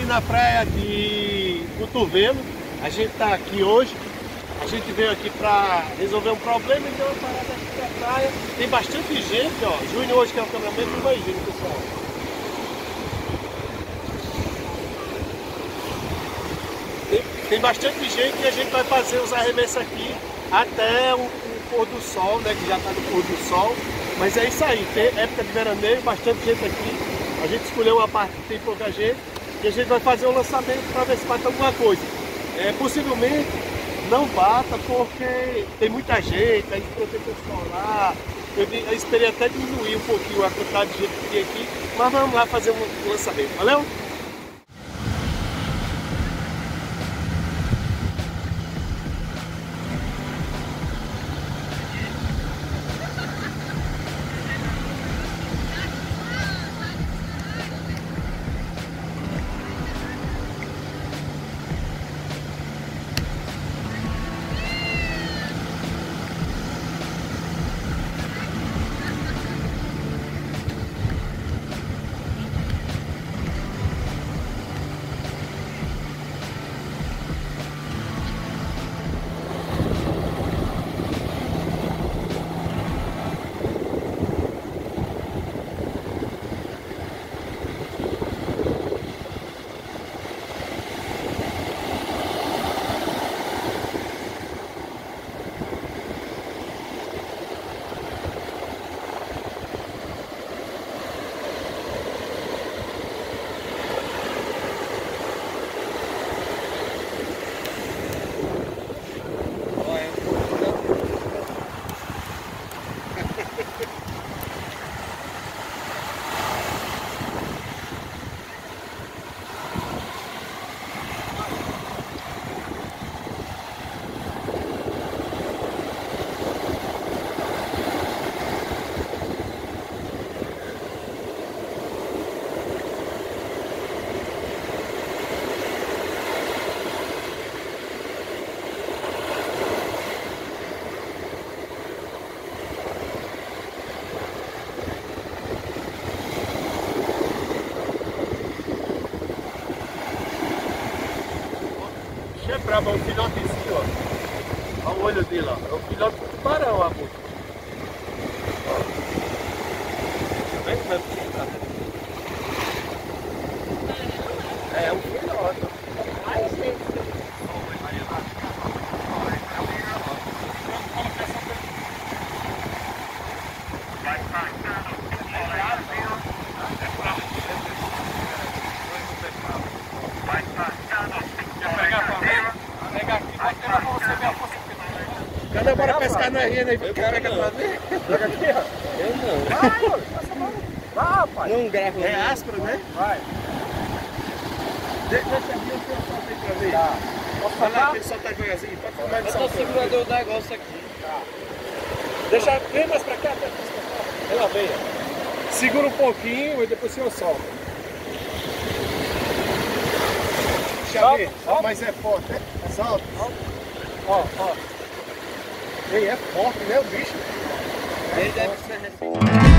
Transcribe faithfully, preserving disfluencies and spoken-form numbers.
na praia de Cotovelo. A gente está aqui hoje. A gente veio aqui para resolver um problema e deu uma parada aqui na praia. Tem bastante gente, ó. Júnior hoje que é o cameraman, imagina, pessoal. Tem, tem bastante gente e a gente vai fazer os arremessos aqui até o, o pôr do sol, né? Que já está no pôr do sol. Mas é isso aí, tem época de veraneio, bastante gente aqui. A gente escolheu uma parte que tem pouca gente e a gente vai fazer um lançamento para ver se bate alguma coisa. É, possivelmente não bata porque tem muita gente, aí protetor solar. Eu, eu esperei até diminuir um pouquinho a quantidade de gente que tem aqui, mas vamos lá fazer um, um lançamento, valeu? É brabo, é um filhotezinho, ó. Olha o olho dele, ó. É um filhote de tubarão, amor. Vem como é que tá? É um filhote. Ai, gente. Cada bora pescar na rinha, né? Pega pra ver. Pega aqui, ó. Eu não. Vai, passa a mão. Vai, rapaz. Não grava. É áspero, né? Vai. Deixa eu abrir o seu salto aí pra ver. Tá. Posso falar? Deixa eu soltar devagarzinho. Pode filmar ele saltando. Eu tô segurando o negócio aqui. Tá. Deixa, vem mais pra cá, até mais pra cá. Ela vem, ó. Segura um pouquinho e depois você solta. Deixa eu ver. Mas é forte, né? Solta. Ó, ó. Ele é forte, né, o bicho? Ele deve ser